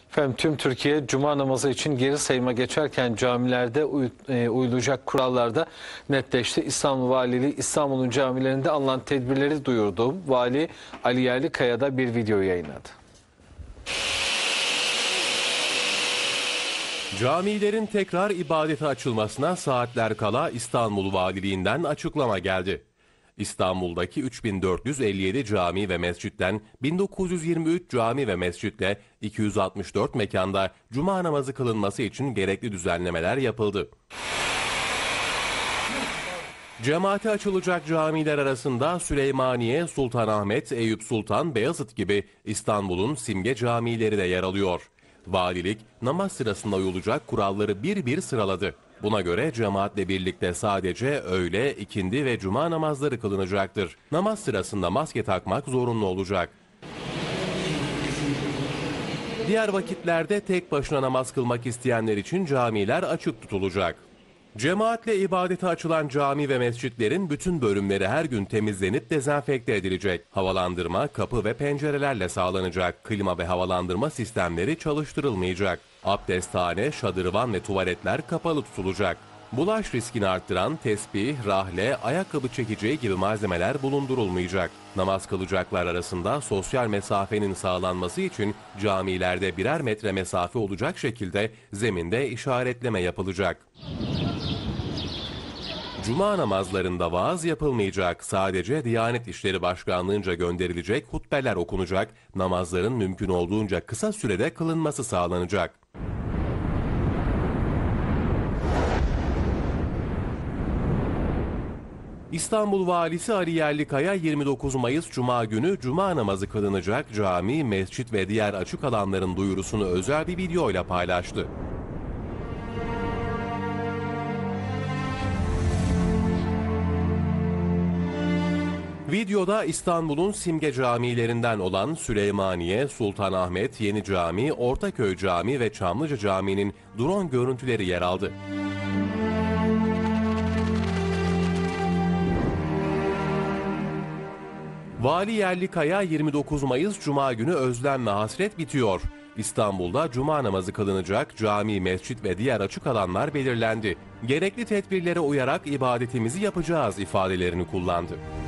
Efendim, tüm Türkiye Cuma namazı için geri sayıma geçerken camilerde uyulacak kurallarda netleşti. İstanbul Valiliği İstanbul'un camilerinde alınan tedbirleri duyurdu. Vali Ali Yerlikaya da bir video yayınladı. Camilerin tekrar ibadete açılmasına saatler kala İstanbul Valiliğinden açıklama geldi. İstanbul'daki 3457 cami ve mescitten 1923 cami ve mescitle 264 mekanda cuma namazı kılınması için gerekli düzenlemeler yapıldı. Cemaate açılacak camiler arasında Süleymaniye, Sultanahmet, Eyüp Sultan, Beyazıt gibi İstanbul'un simge camileri de yer alıyor. Valilik namaz sırasında uyulacak kuralları bir bir sıraladı. Buna göre cemaatle birlikte sadece öğle, ikindi ve cuma namazları kılınacaktır. Namaz sırasında maske takmak zorunlu olacak. Diğer vakitlerde tek başına namaz kılmak isteyenler için camiler açık tutulacak. Cemaatle ibadete açılan cami ve mescitlerin bütün bölümleri her gün temizlenip dezenfekte edilecek. Havalandırma, kapı ve pencerelerle sağlanacak. Klima ve havalandırma sistemleri çalıştırılmayacak. Abdesthane, şadırvan ve tuvaletler kapalı tutulacak. Bulaş riskini arttıran tesbih, rahle, ayakkabı çekeceği gibi malzemeler bulundurulmayacak. Namaz kılacaklar arasında sosyal mesafenin sağlanması için camilerde 1'er metre mesafe olacak şekilde zeminde işaretleme yapılacak. Cuma namazlarında vaaz yapılmayacak. Sadece Diyanet İşleri Başkanlığı'nca gönderilecek hutbeler okunacak. Namazların mümkün olduğunca kısa sürede kılınması sağlanacak. İstanbul Valisi Ali Yerlikaya 29 Mayıs Cuma günü Cuma namazı kılınacak cami, mescit ve diğer açık alanların duyurusunu özel bir videoyla paylaştı. Videoda İstanbul'un simge camilerinden olan Süleymaniye, Sultanahmet, Yeni Cami, Ortaköy Cami ve Çamlıca Camii'nin drone görüntüleri yer aldı. Vali Yerlikaya 29 Mayıs Cuma günü özlem ve hasret bitiyor. İstanbul'da Cuma namazı kılınacak cami, mescit ve diğer açık alanlar belirlendi. Gerekli tedbirlere uyarak ibadetimizi yapacağız ifadelerini kullandı.